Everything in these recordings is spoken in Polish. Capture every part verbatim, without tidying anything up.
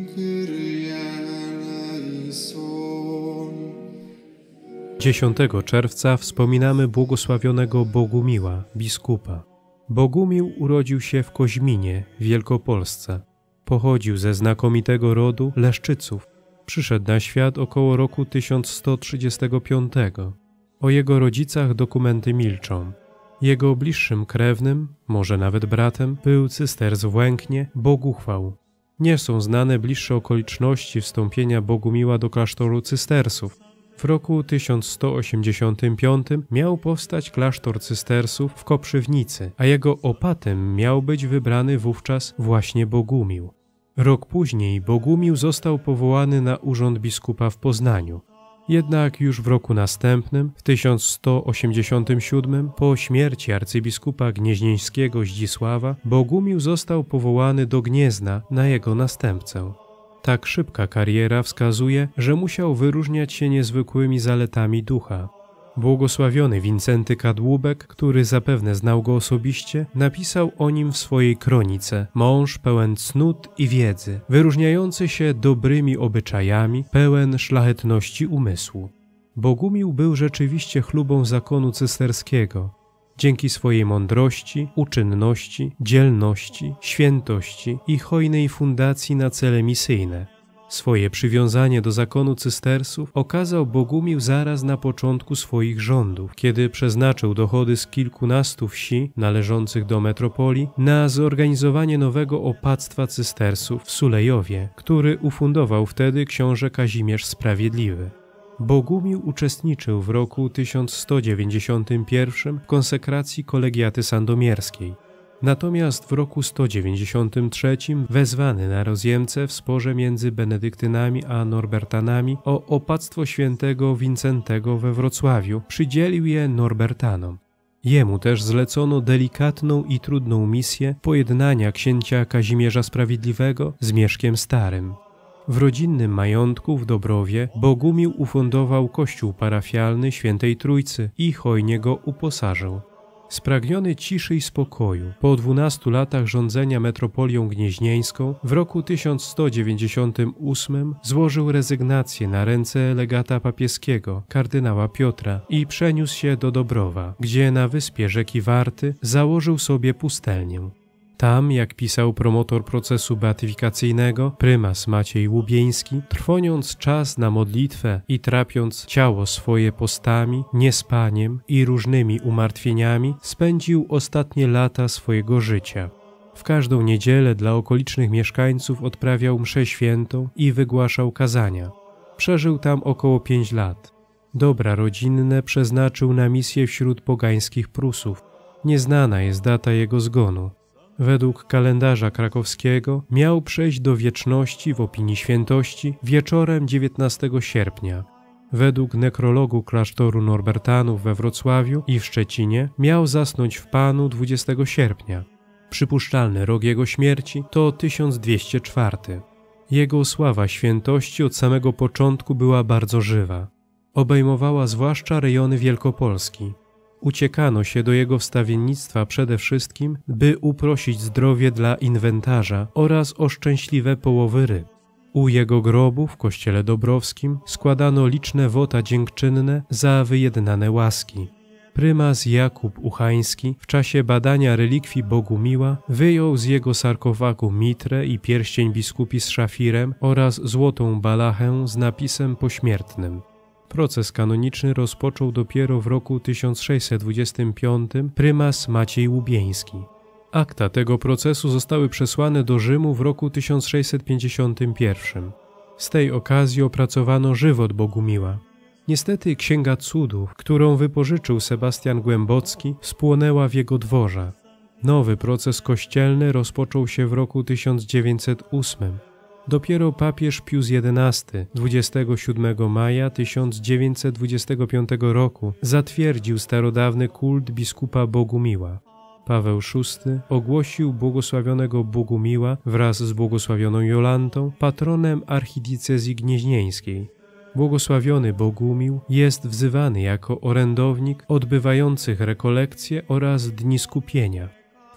dziesiątego czerwca wspominamy błogosławionego Bogumiła, biskupa. Bogumił urodził się w Koźminie, w Wielkopolsce. Pochodził ze znakomitego rodu Leszczyców. Przyszedł na świat około roku tysiąc sto trzydziestego piątego. O jego rodzicach dokumenty milczą. Jego bliższym krewnym, może nawet bratem, był cysterc w Łęknie, Boguchwał. Nie są znane bliższe okoliczności wstąpienia Bogumiła do klasztoru cystersów. W roku tysiąc sto osiemdziesiątym piątym miał powstać klasztor cystersów w Koprzywnicy, a jego opatem miał być wybrany wówczas właśnie Bogumił. Rok później Bogumił został powołany na urząd biskupa w Poznaniu. Jednak już w roku następnym, w tysiąc sto osiemdziesiątym siódmym, po śmierci arcybiskupa gnieźnieńskiego Zdzisława, Bogumił został powołany do Gniezna na jego następcę. Tak szybka kariera wskazuje, że musiał wyróżniać się niezwykłymi zaletami ducha. Błogosławiony Wincenty Kadłubek, który zapewne znał go osobiście, napisał o nim w swojej kronice: mąż pełen cnót i wiedzy, wyróżniający się dobrymi obyczajami, pełen szlachetności umysłu. Bogumił był rzeczywiście chlubą zakonu cysterskiego. Dzięki swojej mądrości, uczynności, dzielności, świętości i hojnej fundacji na cele misyjne. Swoje przywiązanie do zakonu cystersów okazał Bogumił zaraz na początku swoich rządów, kiedy przeznaczył dochody z kilkunastu wsi należących do metropolii na zorganizowanie nowego opactwa cystersów w Sulejowie, który ufundował wtedy książę Kazimierz Sprawiedliwy. Bogumił uczestniczył w roku tysiąc sto dziewięćdziesiątym pierwszym w konsekracji kolegiaty sandomierskiej. Natomiast w roku sto dziewięćdziesiątym trzecim wezwany na rozjemcę w sporze między benedyktynami a norbertanami o opactwo świętego Wincentego we Wrocławiu przydzielił je norbertanom. Jemu też zlecono delikatną i trudną misję pojednania księcia Kazimierza Sprawiedliwego z Mieszkiem Starym. W rodzinnym majątku w Dobrowie Bogumił ufundował kościół parafialny Świętej Trójcy i hojnie go uposażył. Spragniony ciszy i spokoju, po dwunastu latach rządzenia metropolią gnieźnieńską, w roku tysiąc sto dziewięćdziesiątym ósmym złożył rezygnację na ręce legata papieskiego, kardynała Piotra, i przeniósł się do Dobrowa, gdzie na wyspie rzeki Warty założył sobie pustelnię. Tam, jak pisał promotor procesu beatyfikacyjnego, prymas Maciej Łubieński, trwoniąc czas na modlitwę i trapiąc ciało swoje postami, niespaniem i różnymi umartwieniami, spędził ostatnie lata swojego życia. W każdą niedzielę dla okolicznych mieszkańców odprawiał mszę świętą i wygłaszał kazania. Przeżył tam około pięć lat. Dobra rodzinne przeznaczył na misję wśród pogańskich Prusów. Nieznana jest data jego zgonu. Według kalendarza krakowskiego miał przejść do wieczności w opinii świętości wieczorem dziewiętnastego sierpnia. Według nekrologu klasztoru norbertanów we Wrocławiu i w Szczecinie miał zasnąć w Panu dwudziestego sierpnia. Przypuszczalny rok jego śmierci to tysiąc dwieście czwarty. Jego sława świętości od samego początku była bardzo żywa. Obejmowała zwłaszcza rejony Wielkopolski. Uciekano się do jego wstawiennictwa przede wszystkim, by uprosić zdrowie dla inwentarza oraz o szczęśliwe połowy ryb. U jego grobu w kościele dobrowskim składano liczne wota dziękczynne za wyjednane łaski. Prymas Jakub Uchański w czasie badania relikwii Bogumiła wyjął z jego sarkofagu mitrę i pierścień biskupi z szafirem oraz złotą balachę z napisem pośmiertnym. Proces kanoniczny rozpoczął dopiero w roku tysiąc sześćset dwudziestym piątym prymas Maciej Łubieński. Akta tego procesu zostały przesłane do Rzymu w roku tysiąc sześćset pięćdziesiątym pierwszym. Z tej okazji opracowano żywot Bogumiła. Niestety Księga Cudów, którą wypożyczył Sebastian Głębocki, spłonęła w jego dworze. Nowy proces kościelny rozpoczął się w roku tysiąc dziewięćset ósmym. Dopiero papież Pius jedenasty dwudziestego siódmego maja tysiąc dziewięćset dwudziestego piątego roku zatwierdził starodawny kult biskupa Bogumiła. Paweł szósty ogłosił błogosławionego Bogumiła wraz z błogosławioną Jolantą patronem archidiecezji gnieźnieńskiej. Błogosławiony Bogumił jest wzywany jako orędownik odbywających rekolekcje oraz dni skupienia. W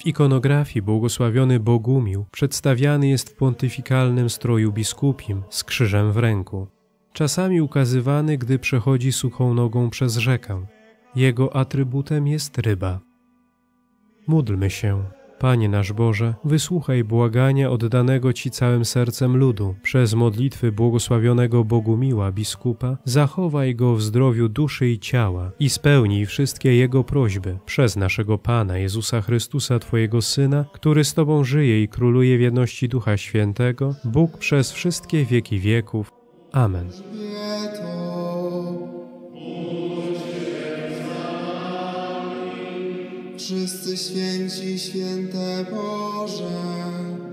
W ikonografii błogosławiony Bogumił przedstawiany jest w pontyfikalnym stroju biskupim z krzyżem w ręku. Czasami ukazywany, gdy przechodzi suchą nogą przez rzekę. Jego atrybutem jest ryba. Módlmy się. Panie nasz Boże, wysłuchaj błagania oddanego Ci całym sercem ludu. Przez modlitwy błogosławionego Bogumiła, biskupa, zachowaj go w zdrowiu duszy i ciała i spełnij wszystkie jego prośby przez naszego Pana Jezusa Chrystusa, Twojego Syna, który z Tobą żyje i króluje w jedności Ducha Świętego, Bóg przez wszystkie wieki wieków. Amen. Wszyscy święci, święte Boże,